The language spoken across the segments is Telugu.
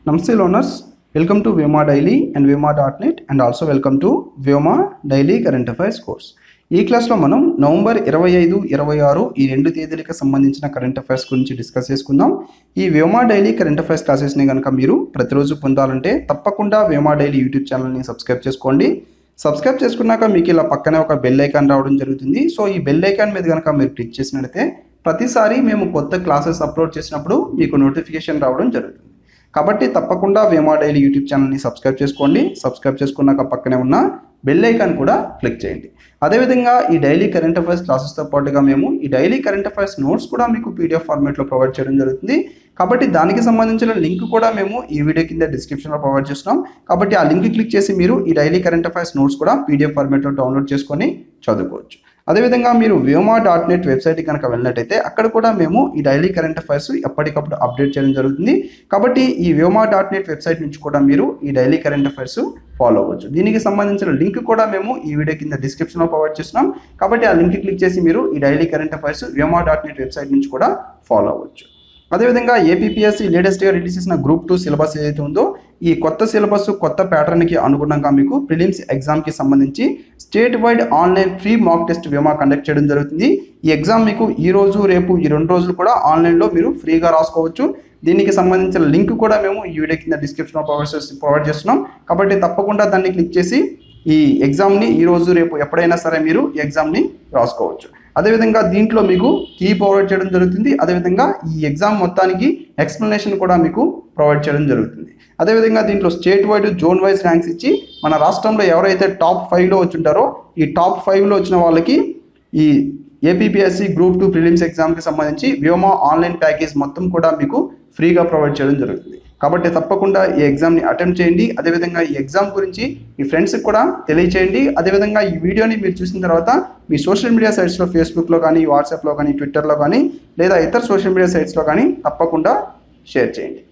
Namaste learners, welcome to Vyoma Daily and Vyoma.net and also welcome to Vyoma Daily Current Affairs course. ఈ క్లాస్లో మనం నవంబర్ 25, 26 ఈ రెండు తేదీలకు సంబంధించిన కరెంట్ అఫైర్స్ గురించి డిస్కస్ చేసుకుందాం. ఈ వ్యోమా డైలీ కరెంట్ అఫైర్స్ క్లాసెస్ని కనుక మీరు ప్రతిరోజు పొందాలంటే తప్పకుండా వ్యోమా డైలీ యూట్యూబ్ ఛానల్ని సబ్స్క్రైబ్ చేసుకోండి. సబ్స్క్రైబ్ చేసుకున్నాక మీకు ఇలా పక్కనే ఒక బెల్ ఐకాన్ రావడం జరుగుతుంది. సో ఈ బెల్ ఐకాన్ మీద కనుక మీరు క్లిక్ చేసినట్లయితే ప్రతిసారి మేము కొత్త క్లాసెస్ అప్లోడ్ చేసినప్పుడు మీకు నోటిఫికేషన్ రావడం జరుగుతుంది. కాబట్టి తప్పకుండా వ్యోమా డైలీ యూట్యూబ్ ఛానల్ని సబ్స్క్రైబ్ చేసుకోండి. సబ్స్క్రైబ్ చేసుకున్నాక పక్కనే ఉన్న బెల్ ఐకాన్ కూడా క్లిక్ చేయండి. అదేవిధంగా ఈ డైలీ కరెంట్ అఫైర్స్ క్లాసెస్తో పాటుగా మేము ఈ డైలీ కరెంట్ అఫైర్స్ నోట్స్ కూడా మీకు పీడిఎఫ్ ఫార్మేట్లో ప్రొవైడ్ చేయడం జరుగుతుంది. కాబట్టి దానికి సంబంధించిన లింక్ కూడా మేము ఈ వీడియో కింద డిస్క్రిప్షన్లో ప్రొవైడ్ చేస్తున్నాం. కాబట్టి ఆ లింక్ క్లిక్ చేసి మీరు ఈ డైలీ కరెంట్ అఫైర్స్ నోట్స్ కూడా పీడిఎఫ్ ఫార్మేట్లో డౌన్లోడ్ చేసుకొని చదువుకోవచ్చు. అదేవిధంగా మీరు Vyoma.net వెబ్సైట్కి కనుక వెళ్ళినట్టయితే అక్కడ కూడా మేము ఈ డైలీ కరెంట్ అఫైర్స్ ఎప్పటికప్పుడు అప్డేట్ చేయడం జరుగుతుంది. కాబట్టి ఈ Vyoma.net వెబ్సైట్ నుంచి కూడా మీరు ఈ డైలీ కరెంట్ అఫైర్స్ ఫాలో అవ్వచ్చు. దీనికి సంబంధించిన లింక్ కూడా మేము ఈ వీడియో కింద డిస్క్రిప్షన్లో ప్రొవైడ్ చేస్తున్నాం. కాబట్టి ఆ లింక్ క్లిక్ చేసి మీరు ఈ daily current affairs Vyoma.net website నుంచి కూడా ఫాలో అవ్వచ్చు. అదేవిధంగా ఏపీపీఎస్సీ లేటెస్ట్గా రిలీజ్ చేసిన గ్రూప్ 2 సిలబస్ ఏదైతే ఉందో ఈ కొత్త సిలబస్ కొత్త ప్యాటర్న్కి అనుగుణంగా మీకు ప్రిలిమ్స్ ఎగ్జామ్కి సంబంధించి state wide online free mock test Vyoma conduct చేయడం జరుగుతుంది. ఈ ఎగ్జామ్ మీకు ఈ రోజు రేపు ఈ 2 రోజులు కూడా ఆన్లైన్లో మీరు ఫ్రీగా రాసుకోవచ్చు. దీనికి సంబంధించిన లింక్ కూడా మేము ఈ వీడియో కింద డిస్క్రిప్షన్లో ప్రొవైడ్ చేస్తున్నాం. కాబట్టి తప్పకుండా దాన్ని క్లిక్ చేసి ఈ ఎగ్జామ్ని ఈ రోజు రేపు ఎప్పుడైనా సరే మీరు ఈ ఎగ్జామ్ని రాసుకోవచ్చు. అదేవిధంగా దీంట్లో మీకు కీ ప్రొవైడ్ చేయడం జరుగుతుంది. అదేవిధంగా ఈ ఎగ్జామ్ మొత్తానికి ఎక్స్ప్లెనేషన్ కూడా మీకు ప్రొవైడ్ చేయడం జరుగుతుంది. అదేవిధంగా దీంట్లో state wide zone wise ranks ఇచ్చి మన రాష్ట్రంలో ఎవరైతే టాప్ 5లో వచ్చుంటారో ఈ టాప్ 5లో వచ్చిన వాళ్ళకి ఈ ఏపీపీఎస్సీ గ్రూప్ 2 ప్రిలిమ్స్ ఎగ్జామ్కి సంబంధించి వ్యోమా ఆన్లైన్ ప్యాకేజ్ మొత్తం కూడా మీకు ఫ్రీగా ప్రొవైడ్ చేయడం జరుగుతుంది. కాబట్టి తప్పకుండా ఈ ఎగ్జామ్ని అటెంప్ట్ చేయండి. అదేవిధంగా ఈ ఎగ్జామ్ గురించి మీ ఫ్రెండ్స్కి కూడా తెలియచేయండి. అదేవిధంగా ఈ వీడియోని మీరు చూసిన తర్వాత మీ సోషల్ మీడియా సైట్స్లో ఫేస్బుక్లో కానీ వాట్సాప్లో కానీ ట్విట్టర్లో కానీ లేదా ఇతర సోషల్ మీడియా సైట్స్లో కానీ తప్పకుండా షేర్ చేయండి.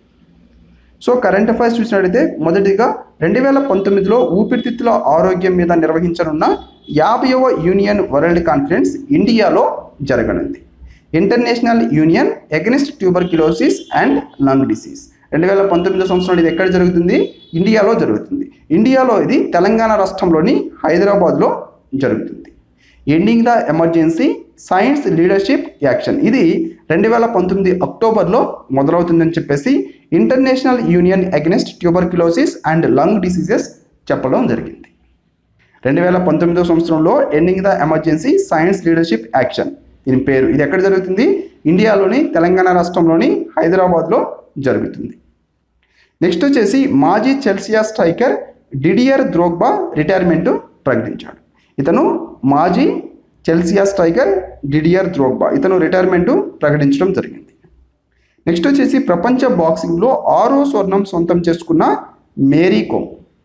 సో కరెంట్ అఫైర్స్ చూసినట్లయితే మొదటిగా 2019లో ఊపిరితిత్తుల ఆరోగ్యం మీద నిర్వహించనున్న 50వ యూనియన్ వరల్డ్ కాన్ఫరెన్స్ ఇండియాలో జరగనుంది. International union against tuberculosis and lung disease 2019 సంవత్సరంలో ఇది ఎక్కడ జరుగుతుంది? ఇండియాలో జరుగుతుంది. ఇండియాలో ఇది తెలంగాణ రాష్ట్రంలోని హైదరాబాద్లో జరుగుతుంది. Ending the emergency science leadership action ఇది 2019 అక్టోబర్లో మొదలవుతుందని చెప్పేసి international union against tuberculosis and lung diseases చెప్పడం జరిగింది. 2019 సంవత్సరంలో ఎండింగ్ ద ఎమర్జెన్సీ సైన్స్ లీడర్షిప్ యాక్షన్ దీని పేరు. ఇది ఎక్కడ జరుగుతుంది? ఇండియాలోని తెలంగాణ రాష్ట్రంలోని హైదరాబాద్లో జరుగుతుంది. నెక్స్ట్ వచ్చేసి మాజీ Chelsea striker Didier Drogba retirement ప్రకటించాడు. ఇతను మాజీ చెల్సియా స్ట్రైకర్ డిడియర్ ద్రోగ్బా ఇతను రిటైర్మెంట్ ప్రకటించడం జరిగింది. నెక్స్ట్ వచ్చేసి ప్రపంచ బాక్సింగ్లో 6వ స్వర్ణం సొంతం చేసుకున్న మేరీ కోమ్.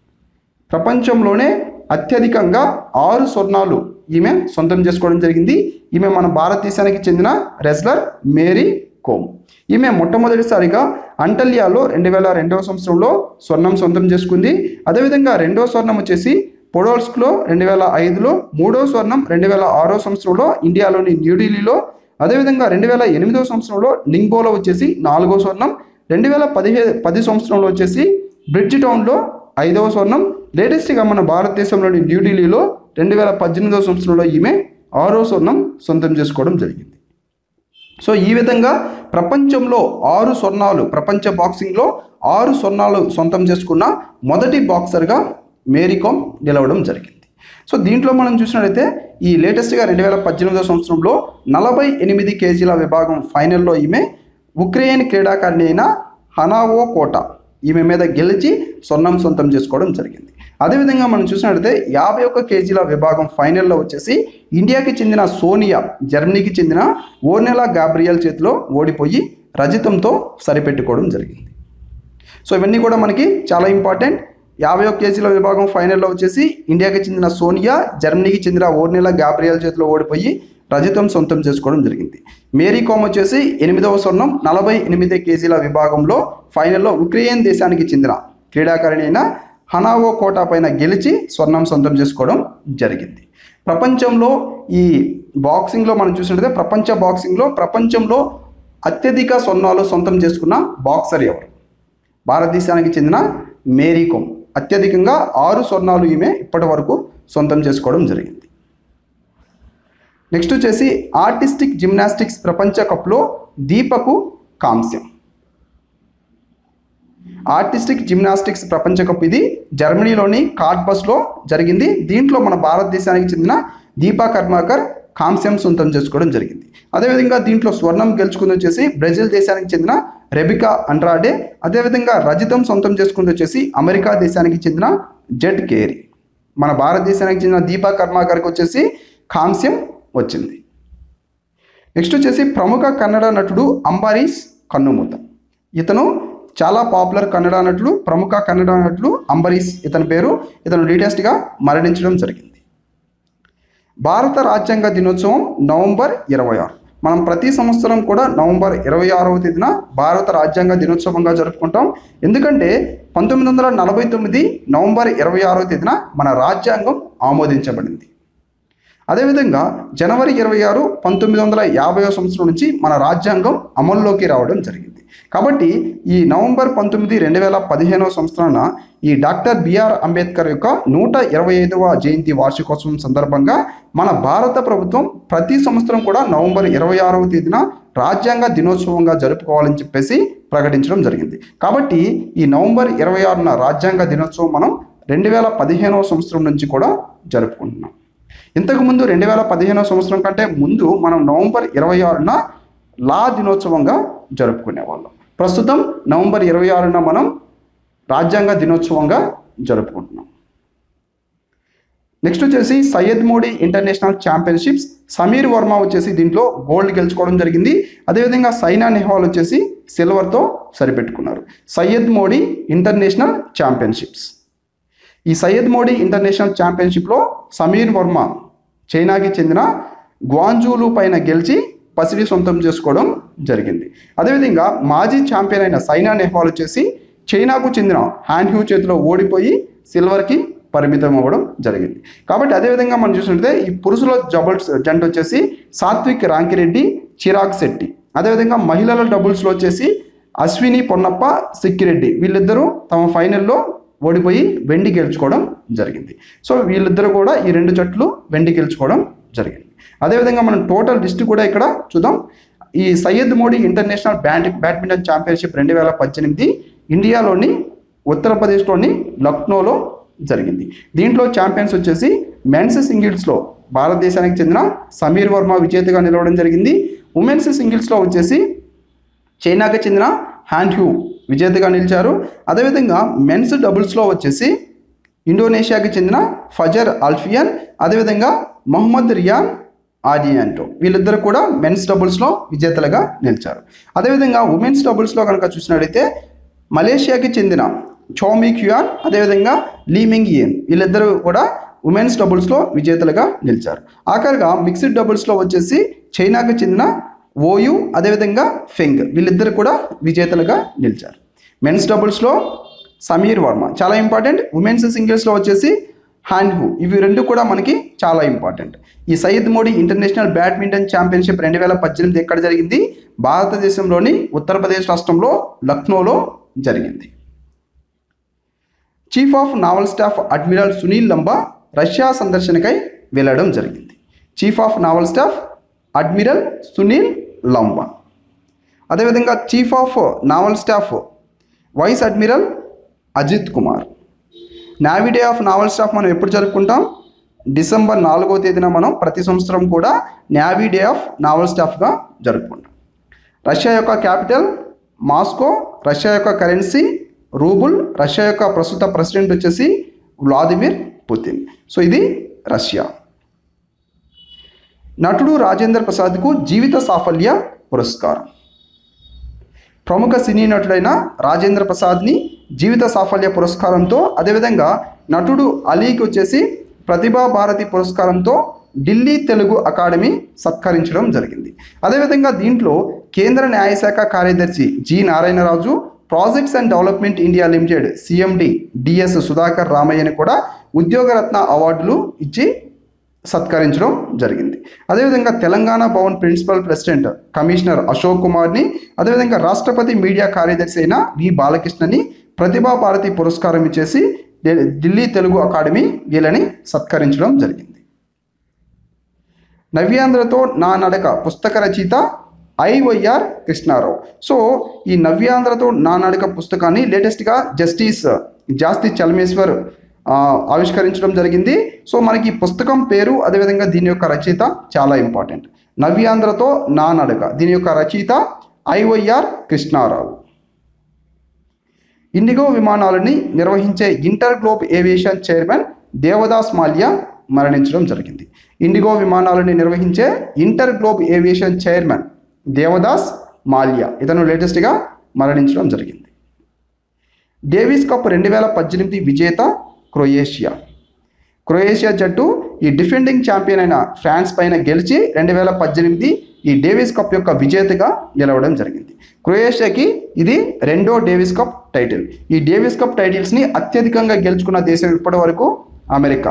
ప్రపంచంలోనే అత్యధికంగా 6 స్వర్ణాలు ఈమె సొంతం చేసుకోవడం జరిగింది. ఈమె మన భారతదేశానికి చెందిన రెజ్లర్ మేరీ కోమ్. ఈమె మొట్టమొదటిసారిగా అంటల్యాలో 2002వ సంవత్సరంలో స్వర్ణం సొంతం చేసుకుంది. అదేవిధంగా 2వ స్వర్ణం వచ్చేసి పొడోల్స్క్లో 2005లో, 3వ స్వర్ణం 2006వ సంవత్సరంలో ఇండియాలోని న్యూఢిల్లీలో, అదేవిధంగా 2008వ సంవత్సరంలో నింగ్బోలో వచ్చేసి 4వ స్వర్ణం, 2010 సంవత్సరంలో వచ్చేసి బ్రిడ్జ్ టౌన్లో 5వ స్వర్ణం, లేటెస్ట్గా మన భారతదేశంలోని న్యూఢిల్లీలో 2018వ సంవత్సరంలో ఈమె 6వ స్వర్ణం సొంతం చేసుకోవడం జరిగింది. సో ఈ విధంగా ప్రపంచంలో 6 స్వర్ణాలు ప్రపంచ బాక్సింగ్లో 6 స్వర్ణాలు సొంతం చేసుకున్న మొదటి బాక్సర్గా మేరీ కోమ్ నిలవడం జరిగింది. సో దీంట్లో మనం చూసినట్లయితే ఈ లేటెస్ట్గా 2018వ సంవత్సరంలో 48 కేజీల విభాగం ఫైనల్లో ఈమె ఉక్రెయిన్ క్రీడాకారిణి అయిన హనావో కోటా ఈమె మీద గెలిచి స్వర్ణం సొంతం చేసుకోవడం జరిగింది. అదేవిధంగా మనం చూసినట్లయితే 51 కేజీల విభాగం ఫైనల్లో వచ్చేసి ఇండియాకి చెందిన సోనియా జర్మనీకి చెందిన ఓర్నెలా గాబ్రియల్ చేతిలో ఓడిపోయి రజతంతో సరిపెట్టుకోవడం జరిగింది. సో ఇవన్నీ కూడా మనకి చాలా ఇంపార్టెంట్. 51 కేజీల విభాగం ఫైనల్లో వచ్చేసి ఇండియాకి చెందిన సోనియా జర్మనీకి చెందిన ఓర్నెలా గాబ్రియల్ చేతిలో ఓడిపోయి రజతం సొంతం చేసుకోవడం జరిగింది. మేరీ కోమ్ వచ్చేసి 8వ స్వర్ణం 48 కేజీల విభాగంలో ఫైనల్లో ఉక్రెయిన్ దేశానికి చెందిన క్రీడాకారిణి అయిన హనావో కోటా పైన గెలిచి స్వర్ణం సొంతం చేసుకోవడం జరిగింది. ప్రపంచంలో ఈ బాక్సింగ్లో మనం చూసినట్లయితే ప్రపంచ బాక్సింగ్లో ప్రపంచంలో అత్యధిక స్వర్ణాలు సొంతం చేసుకున్న బాక్సర్ ఎవరు? భారతదేశానికి చెందిన మేరీ కోమ్. అత్యధికంగా 6 స్వర్ణాలు ఈమె ఇప్పటి వరకు సొంతం చేసుకోవడం జరిగింది. నెక్స్ట్ వచ్చేసి ఆర్టిస్టిక్ జిమ్నాస్టిక్స్ ప్రపంచ కప్లో దీపకు కాంస్యం. ఆర్టిస్టిక్ జిమ్నాస్టిక్స్ ప్రపంచ కప్ ఇది జర్మనీలోని కార్ట్బస్లో జరిగింది. దీంట్లో మన భారతదేశానికి చెందిన దీపా కర్మాకర్ కాంస్యం సొంతం చేసుకోవడం జరిగింది. అదేవిధంగా దీంట్లో స్వర్ణం గెలుచుకుంది వచ్చేసి బ్రెజిల్ దేశానికి చెందిన రెబికా అండ్రాడే. అదేవిధంగా రజతం సొంతం చేసుకుంది వచ్చేసి అమెరికా దేశానికి చెందిన జెడ్ కేరీ. మన భారతదేశానికి చెందిన దీపా కర్మాకర్కి వచ్చేసి కాంస్యం వచ్చింది. నెక్స్ట్ వచ్చేసి ప్రముఖ కన్నడ నటుడు అంబరీష్ కన్నుమూత. ఇతను చాలా పాపులర్ కన్నడ నటుడు, ప్రముఖ కన్నడ నటుడు అంబరీష్ ఇతని పేరు. ఇతను లేటెస్ట్గా మరణించడం జరిగింది. భారత రాజ్యాంగ దినోత్సవం నవంబర్ 26. మనం ప్రతి సంవత్సరం కూడా నవంబర్ 26వ తేదీన భారత రాజ్యాంగ దినోత్సవంగా జరుపుకుంటాం. ఎందుకంటే 1949 నవంబర్ 26వ తేదీన మన రాజ్యాంగం ఆమోదించబడింది. అదేవిధంగా జనవరి 26, 1950వ సంవత్సరం నుంచి మన రాజ్యాంగం అమల్లోకి రావడం జరిగింది. కాబట్టి ఈ నవంబర్ 19, 2015వ సంవత్సరాన ఈ డాక్టర్ బిఆర్ అంబేద్కర్ యొక్క 125వ జయంతి వార్షికోత్సవం సందర్భంగా మన భారత ప్రభుత్వం ప్రతి సంవత్సరం కూడా నవంబర్ 26వ తేదీన రాజ్యాంగ దినోత్సవంగా జరుపుకోవాలని చెప్పేసి ప్రకటించడం జరిగింది. కాబట్టి ఈ నవంబర్ 26న రాజ్యాంగ దినోత్సవం మనం 2015వ సంవత్సరం నుంచి కూడా జరుపుకుంటున్నాం. ఇంతకుముందు 2015వ సంవత్సరం కంటే ముందు మనం నవంబర్ 26న లా దినోత్సవంగా జరుపుకునేవాళ్ళం. ప్రస్తుతం నవంబర్ 26న మనం రాజ్యాంగ దినోత్సవంగా జరుపుకుంటున్నాం. నెక్స్ట్ వచ్చేసి సయ్యద్ మోడీ ఇంటర్నేషనల్ ఛాంపియన్షిప్స్. సమీర్ వర్మ వచ్చేసి దీంట్లో గోల్డ్ గెలుచుకోవడం జరిగింది. అదేవిధంగా సైనా నెహ్వాల్ వచ్చేసి సిల్వర్తో సరిపెట్టుకున్నారు. Syed Modi international championships. ఈ సయ్యద్ మోడీ ఇంటర్నేషనల్ ఛాంపియన్షిప్లో సమీర్ వర్మ చైనాకి చెందిన గ్వాంజూలు పైన గెలిచి పసిడి సొంతం చేసుకోవడం జరిగింది. అదేవిధంగా మాజీ ఛాంపియన్ అయిన సైనా నెహ్వాల్ వచ్చేసి చైనాకు చెందిన హ్యాన్ హ్యూ చేతిలో ఓడిపోయి సిల్వర్కి పరిమితం అవ్వడం జరిగింది. కాబట్టి అదేవిధంగా మనం చూసినట్లయితే ఈ పురుషుల డబుల్స్ జంట వచ్చేసి సాత్విక్ రాంకిరెడ్డి, చిరాగ్ శెట్టి. అదేవిధంగా మహిళల డబుల్స్లో వచ్చేసి అశ్విని పొన్నప్ప, సిక్కిరెడ్డి వీళ్ళిద్దరూ తమ ఫైనల్లో ఓడిపోయి వెండి గెలుచుకోవడం జరిగింది. సో వీళ్ళిద్దరూ కూడా ఈ 2 జట్లు వెండి గెలుచుకోవడం జరిగింది. అదేవిధంగా మనం టోటల్ లిస్ట్ కూడా ఇక్కడ చూద్దాం. ఈ Syed Modi international badminton championship 2018 ఇండియాలోని ఉత్తరప్రదేశ్లోని లక్నోలో జరిగింది. దీంట్లో ఛాంపియన్స్ వచ్చేసి మెన్స్ సింగిల్స్లో భారతదేశానికి చెందిన సమీర్ వర్మ విజేతగా నిలవడం జరిగింది. ఉమెన్స్ సింగిల్స్లో వచ్చేసి చైనాకి చెందిన హ్యాన్ హ్యూ విజేతగా నిలిచారు. అదేవిధంగా మెన్స్ డబుల్స్లో వచ్చేసి ఇండోనేషియాకి చెందిన ఫజర్ అల్ఫియన్, అదేవిధంగా మొహమ్మద్ రియాన్ ఆడియాంటో వీళ్ళిద్దరు కూడా మెన్స్ డబుల్స్లో విజేతలుగా నిలిచారు. అదేవిధంగా ఉమెన్స్ డబుల్స్లో కనుక చూసినట్లయితే మలేషియాకి చెందిన చౌమి క్యూయాన్, అదేవిధంగా లీమింగ్ ఇయన్ వీళ్ళిద్దరూ కూడా ఉమెన్స్ డబుల్స్లో విజేతలుగా నిలిచారు. ఆఖరిగా మిక్స్డ్ డబుల్స్లో వచ్చేసి చైనాకి చెందిన ఓయు, అదేవిధంగా ఫెంగ్ వీళ్ళిద్దరు కూడా విజేతలుగా నిలిచారు. మెన్స్ డబుల్స్లో సమీర్ వర్మ చాలా ఇంపార్టెంట్. ఉమెన్స్ సింగిల్స్లో వచ్చేసి హ్యాన్ హ్యూ. ఇవి 2 కూడా మనకి చాలా ఇంపార్టెంట్. ఈ Syed Modi international badminton championship 2018 ఎక్కడ జరిగింది? భారతదేశంలోని ఉత్తరప్రదేశ్ రాష్ట్రంలో లక్నోలో జరిగింది. Chief of naval staff admiral Sunil Lamba Russia సందర్శనకై వెళ్ళడం జరిగింది. Chief of naval staff admiral Sunil Lamba. అదేవిధంగా chief of naval staff vice admiral Ajit Kumar. Navy day of naval staff మనం ఎప్పుడు జరుపుకుంటాం? డిసెంబర్ 4వ తేదీన మనం ప్రతి సంవత్సరం కూడా నేవీ డే ఆఫ్ నావల్ స్టాఫ్గా జరుపుకుంటాం. రష్యా యొక్క క్యాపిటల్ మాస్కో, రష్యా యొక్క కరెన్సీ రూబుల్, రష్యా యొక్క ప్రస్తుత ప్రెసిడెంట్ వచ్చేసి వ్లాదిమిర్ పుతిన్. సో ఇది రష్యా. నటుడు రాజేంద్ర ప్రసాద్కు జీవిత సాఫల్య పురస్కారం. ప్రముఖ సినీ నటుడైన రాజేంద్ర ప్రసాద్ని జీవిత సాఫల్య పురస్కారంతో, అదేవిధంగా నటుడు అలీకి వచ్చేసి ప్రతిభా భారతి పురస్కారంతో ఢిల్లీ తెలుగు అకాడమీ సత్కరించడం జరిగింది. అదేవిధంగా దీంట్లో కేంద్ర న్యాయశాఖ కార్యదర్శి G Narayanaraju, projects and development India limited CMD DS Sudhakar రామయ్యని కూడా ఉద్యోగరత్న అవార్డులు ఇచ్చి సత్కరించడం జరిగింది. అదేవిధంగా Telangana Bhavan principal president commissioner Ashok కుమార్ని, అదేవిధంగా రాష్ట్రపతి మీడియా కార్యదర్శి అయిన వి బాలకృష్ణని ప్రతిభా భారతి పురస్కారం ఇచ్చేసి ఢిల్లీ తెలుగు అకాడమీ వీళ్ళని సత్కరించడం జరిగింది. నవ్యాంధ్రతో నా నడక పుస్తక రచయిత ఐవైఆర్ కృష్ణారావు. సో ఈ నవ్యాంధ్రతో నా నడక పుస్తకాన్ని లేటెస్ట్గా జస్టిస్ జాస్తి చలమేశ్వర్ ఆవిష్కరించడం జరిగింది. సో మనకి పుస్తకం పేరు అదేవిధంగా దీని యొక్క రచయిత చాలా ఇంపార్టెంట్. నవ్యాంధ్రతో నా నడక, దీని యొక్క రచయిత ఐవైఆర్ కృష్ణారావు. ఇండిగో విమానాలని నిర్వహించే inter globe aviation chairman Devadas Mallya మరణించడం జరిగింది. ఇండిగో విమానాలని నిర్వహించే inter globe aviation chairman Devadas Mallya ఇతను లేటెస్ట్గా మరణించడం జరిగింది. డేవిస్ కప్ 2018 విజేత క్రొయేషియా జట్టు ఈ డిఫెండింగ్ ఛాంపియన్ అయిన ఫ్రాన్స్ పైన గెలిచి 2018 ఈ డేవిస్ కప్ యొక్క విజేతగా గెలవడం జరిగింది. క్రొయేషియాకి ఇది 2వ డేవిస్ కప్ టైటిల్. ఈ డేవిస్ కప్ టైటిల్స్ని అత్యధికంగా గెలుచుకున్న దేశం ఇప్పటి వరకు అమెరికా.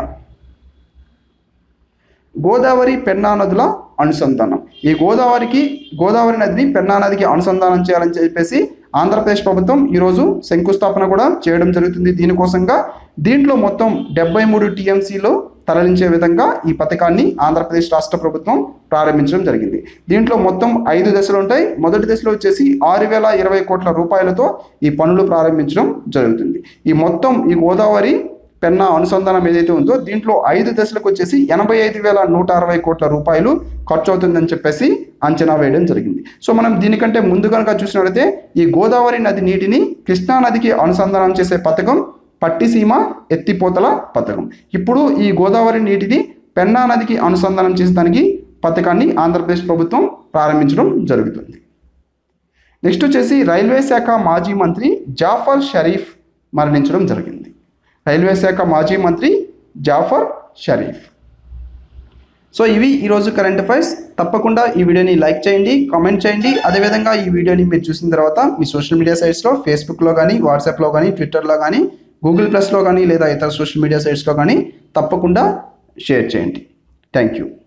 గోదావరి పెన్నా నదుల అనుసంధానం. ఈ గోదావరి నదిని పెన్నా నదికి అనుసంధానం చేయాలని చెప్పేసి ఆంధ్రప్రదేశ్ ప్రభుత్వం ఈరోజు శంకుస్థాపన కూడా చేయడం జరుగుతుంది. దీనికోసంగా దీంట్లో మొత్తం 73 టీఎంసీలో తరలించే విధంగా ఈ పథకాన్ని ఆంధ్రప్రదేశ్ రాష్ట్ర ప్రభుత్వం ప్రారంభించడం జరిగింది. దీంట్లో మొత్తం 5 దశలు ఉంటాయి. మొదటి దశలో వచ్చేసి 6,020 కోట్ల రూపాయలతో ఈ పనులు ప్రారంభించడం జరుగుతుంది. ఈ గోదావరి పెన్నా అనుసంధానం ఏదైతే ఉందో దీంట్లో 5 దశలకు వచ్చేసి 85,160 కోట్ల రూపాయలు ఖర్చు అవుతుందని చెప్పేసి అంచనా వేయడం జరిగింది. సో మనం దీనికంటే ముందు కనుక చూసినట్లయితే ఈ గోదావరి నది నీటిని కృష్ణా నదికి అనుసంధానం చేసే పథకం పట్టిసీమ ఎత్తిపోతల పథకం. ఇప్పుడు ఈ గోదావరి నీటిని పెన్నా నదికి అనుసంధానం చేసేదానికి పథకాన్ని ఆంధ్రప్రదేశ్ ప్రభుత్వం ప్రారంభించడం జరుగుతుంది. నెక్స్ట్ వచ్చేసి రైల్వే శాఖ మాజీ మంత్రి జాఫర్ షరీఫ్ మరణించడం జరిగింది. రైల్వే శాఖ మాజీ మంత్రి జాఫర్ షరీఫ్. సో ఇవి ఈరోజు కరెంట్ అఫైర్స్. తప్పకుండా ఈ వీడియోని లైక్ చేయండి, కామెంట్ చేయండి. అదేవిధంగా ఈ వీడియోని మీరు చూసిన తర్వాత మీ సోషల్ మీడియా సైట్స్లో ఫేస్బుక్లో కానీ, వాట్సాప్లో కానీ, ట్విట్టర్లో కానీ, గూగుల్ ప్లస్లో కానీ లేదా ఇతర సోషల్ మీడియా సైట్స్లో కానీ తప్పకుండా షేర్ చేయండి. Thank you.